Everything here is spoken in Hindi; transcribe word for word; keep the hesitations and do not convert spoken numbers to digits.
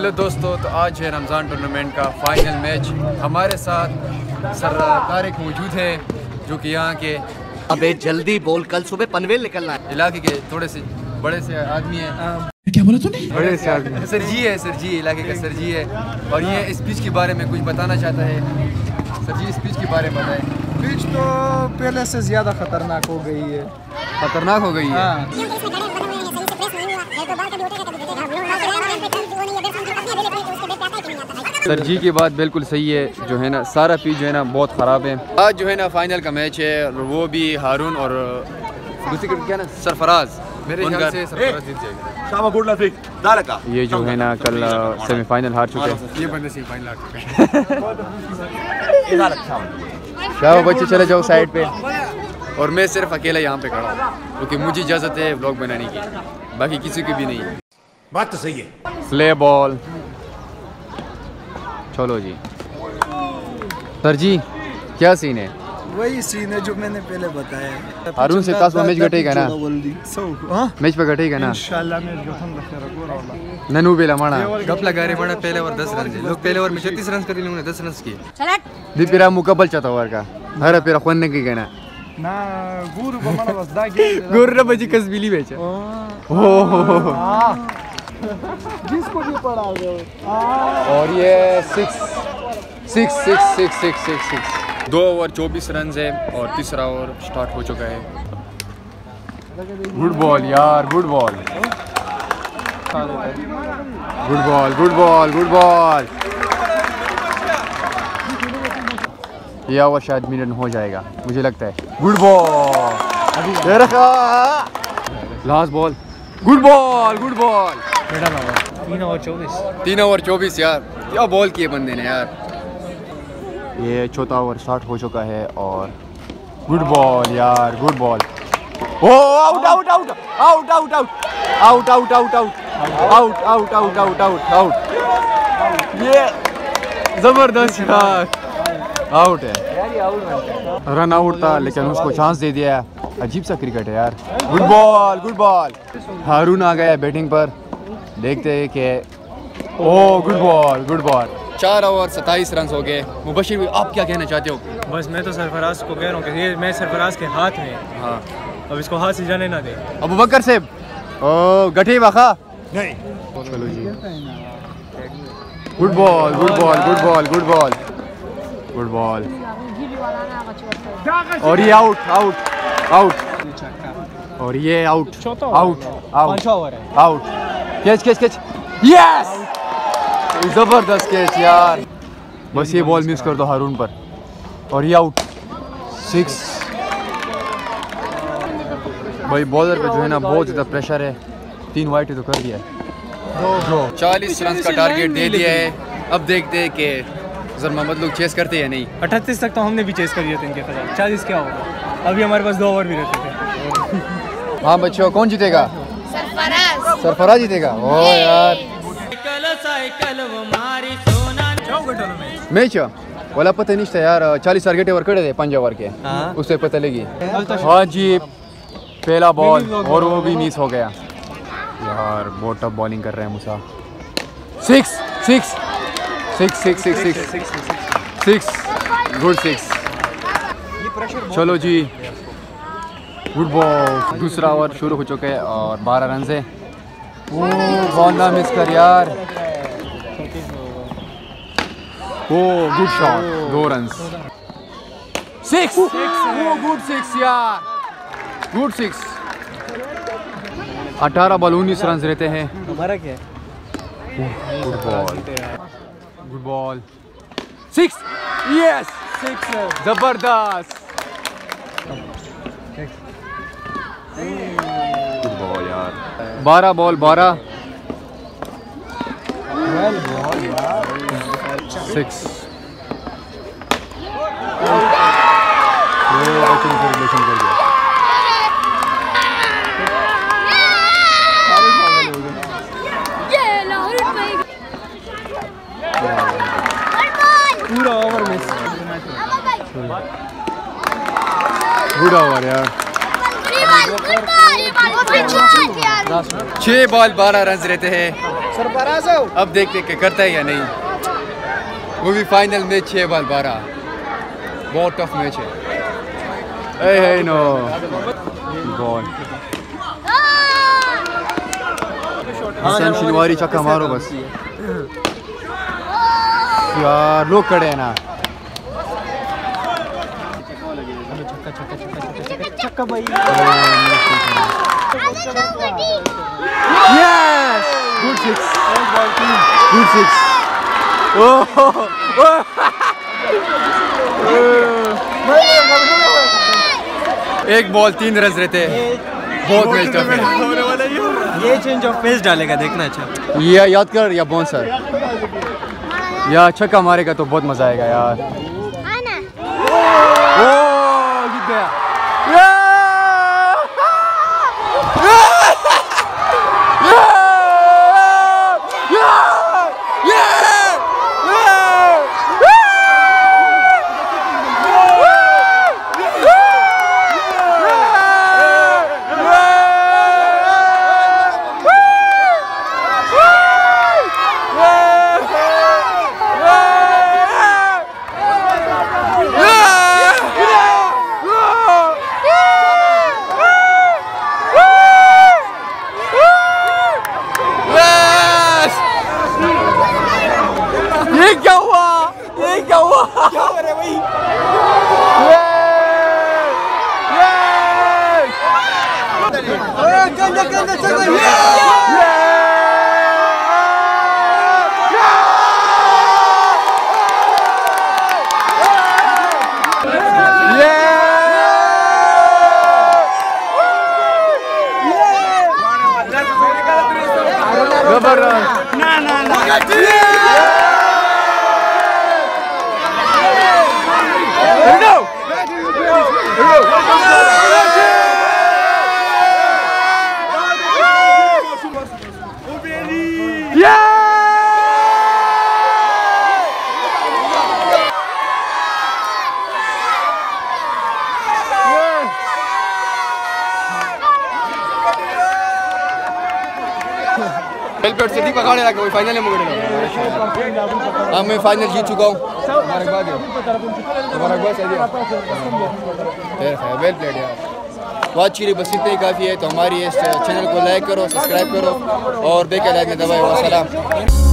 हेलो दोस्तों, तो आज है रमज़ान टूर्नामेंट का फाइनल मैच। हमारे साथ सर तारिक मौजूद है जो कि यहाँ के अबे जल्दी बोल, कल सुबह पनवेल निकलना है। इलाके के थोड़े से बड़े से आदमी हैं। क्या बोला तूने? बड़े से आदमी सर जी है, सर जी इलाके का सर जी है। और ये स्पीच के बारे में कुछ बताना चाहता है। सर जी स्पीच के बारे में बताएं। पिच तो पहले से ज़्यादा खतरनाक हो गई है। खतरनाक हो गई है। सर जी की बात बिल्कुल सही है। जो है ना सारा पिच जो है ना बहुत ख़राब है। आज जो है ना फाइनल का मैच है और वो भी हारून और दूसरी क्या ना सरफराज, मेरे ख्याल से सरफराज जीत जाएगा। ये जो है ना कल सेमीफाइनल हार चुके हैं। ये बंदे सेमीफाइनल हार चुके हैं। क्या बच्चे चले जाओ साइड पे। और मैं सिर्फ अकेला यहाँ पे खड़ा हूँ क्योंकि मुझे इजाज़त है व्लॉग बनाने की, बाकी किसी की भी नहीं है। बात तो सही है। प्ले बॉल, चलो जी। सर जी क्या सीन है? वही सीन है जो मैंने पहले बताया। हारून से तास मैच घटेगा ना, मैच पे घटेगा ना ननू बेला माना गप लगा रहे बड़ा पहले ओवर दस रन लोग पहले ओवर में छत्तीस रन कर लिए, दस रन किए दीपिरा मुकबल चाहता ओवर का हर पेरा खोने की कहना ना गुरु को माना बस दा के गुरु बजी कसबिली बेचा ओ जिसको भी पड़ा गए। और ये six six six six six six six दो ओवर चौबीस रन है और तीसरा ओवर स्टार्ट हो चुका है। गुड बॉल यार, good ball good ball good ball good ball. ये ओवर शायद मिनट हो जाएगा मुझे लगता है। Good ball, last ball, good ball good ball. तीन ओवर चौबीस तीन ओवर चौबीस यार क्या बॉल किए बंदे ने यार। ये चौथा ओवर स्टार्ट हो चुका है और गुड बॉल यार, good ball. Oh out out out out out out out out out out out out out out out. ये जबरदस्त यार आउट है। रन आउट था लेकिन उसको चांस दे दिया। अजीब सा क्रिकेट है यार। Good ball good ball. Haroon आ गया बैटिंग पर, देखते हैं कि oh good ball good ball. चार ओवर सत्ताईस रन हो गए। मुबशिर भी आप क्या कहना चाहते हो? बस मैं तो सरफराज को कह रहा हूँ कि ये मैच सरफराज के हाथ में है। हाँ अब इसको हाथ से जाने ना दे। अबू बकर से ओ गठी वाखा नहीं। चलो जी। Good ball good ball good ball good ball good ball. और ये आउट आउट आउट और ये out out out out. Catch catch catch, yes जबरदस्त कैच यार। बस ये बॉल मिस कर दो हारून पर और ये आउट। सिक्स। भाई बॉलर पे जो है ना बहुत ज़्यादा प्रेशर है। तीन वाइट तो कर दिया है। चालीस रन का टारगेट दे दिया है। अब देखते हैं कि जर मोहम्मद लोग चेस करते हैं या नहीं। अठतीस तक तो हमने भी चेस कर दिया था इनके खिलाफ। चालीस क्या होगा? अभी हमारे पास दो ओवर भी रहते थे। हाँ बच्चों, कौन जीतेगा? सरफराज सरफराज जीतेगा। ओ यार मैच वाला पता नहीं था यार। चालीस टारगेट ओवर करे थे पांच ओवर के, उससे पता लगी। हाँ जी, पहला बॉल और वो भी मिस हो गया यार। बहुत टफ बॉलिंग कर रहे हैं Musa. Six six six six six six six good six. चलो जी, गुड बॉल। दूसरा ओवर शुरू हो चुका है और बारह रन से। बॉल ना मिस कर यार। ओ गुड शॉट, दो रन। सिक्स, ओ गुड सिक्स यार, गुड सिक्स। अठारह बॉल उन्नीस रन रहते हैं। हमारा क्या? Good ball good ball. Six, yes six, जबरदस्त। गुड बॉल यार। बारह बॉल बारह, सिक्स। सेलिब्रेशन कर दिया। पूरा ओवर मिस। गुड ओवर यार। छह बॉल बारह रन रहते हैं। सरफराज हो। अब देखते कि करता है या नहीं। वो भी फाइनल में छः बाल बारह, बहुत टफ मैच है। ए है नो बॉल हसन शिनवारी चक्का मारो बस यार, लोग खड़े हैं ना। छक्का भाई। Yes good six, good six. एक बॉल तीन रन रहते, बहुत मैच टफ है। ये चेंज ऑफ पेस डालेगा, देखना। अच्छा या याद कर या बाउंसर या छक्का मारेगा तो बहुत मजा आएगा यार। ओ जीत गया। ये क्या हुआ? ये क्या हुआ? क्या हो रहा है भाई? गंदा गंदा चलो ये जबरदस्त। ना ना ना से दी पकड़े रखा, फाइनल में मुझे हाँ मैं फाइनल जीत चुका हूँ। मुबारकबाद मुबारकबाद वेल प्लेड यार। तो आज के लिए बस इतना ही काफ़ी है। तो हमारी इस चैनल को लाइक करो, सब्सक्राइब करो और बेल के आइकन में दबाओ। सलाम।